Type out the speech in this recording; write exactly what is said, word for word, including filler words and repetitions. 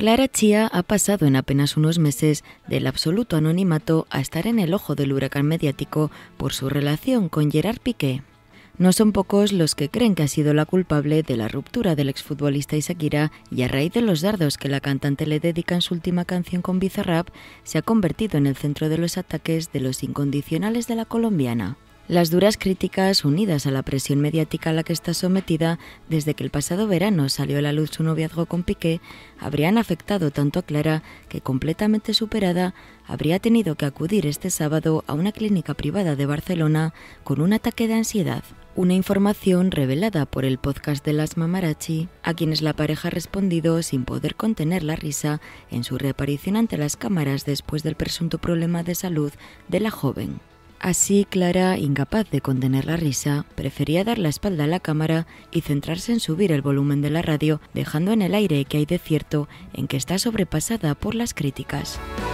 Clara Chía ha pasado en apenas unos meses del absoluto anonimato a estar en el ojo del huracán mediático por su relación con Gerard Piqué. No son pocos los que creen que ha sido la culpable de la ruptura del exfutbolista Shakira y a raíz de los dardos que la cantante le dedica en su última canción con Bizarrap, se ha convertido en el centro de los ataques de los incondicionales de la colombiana. Las duras críticas, unidas a la presión mediática a la que está sometida desde que el pasado verano salió a la luz su noviazgo con Piqué, habrían afectado tanto a Clara que, completamente superada, habría tenido que acudir este sábado a una clínica privada de Barcelona con un ataque de ansiedad. Una información revelada por el podcast de las Mamarachi, a quienes la pareja ha respondido sin poder contener la risa en su reaparición ante las cámaras después del presunto problema de salud de la joven. Así, Clara, incapaz de contener la risa, prefería dar la espalda a la cámara y centrarse en subir el volumen de la radio, dejando en el aire que hay de cierto en que está sobrepasada por las críticas.